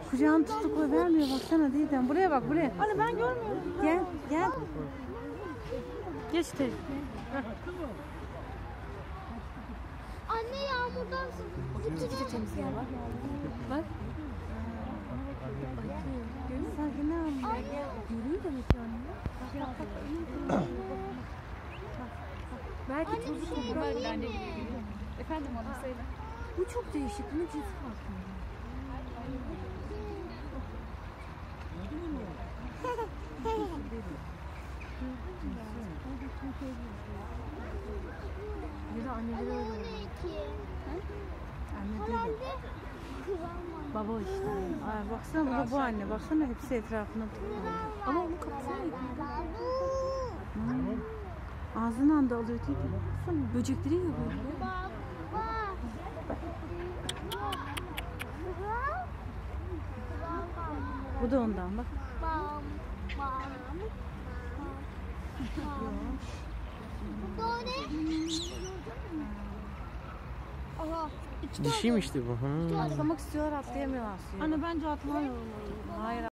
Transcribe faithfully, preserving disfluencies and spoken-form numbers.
Kucağını tuttu koy vermiyor baksana Didem. Buraya bak buraya. Anne ben görmüyorum. Gel gel. Geç de. Anne yağmurdan Hepsi de temizliğe bak. Bak. Sanki ne anlıyor? Görüyor demek ki anne. Belki tuzu kokar yani. Efendim onu söyle. Bu çok değişik. Bunun cinsi farklı. Ya da anneleri öyle. Anne değil. Baba işte. Ay, baksana bu da bu anne. Baksana hepsi etrafına toplanıyor. Ama onun kapısını Hmm. Ağzından da alıyor değil mi? Baksana. böcekleri yiyor böyle. Bu da ondan bak. Dişiymişti bu. Atlamak istiyorlar atlayamıyorlar suya. Anne bence atlamıyor. Hayır.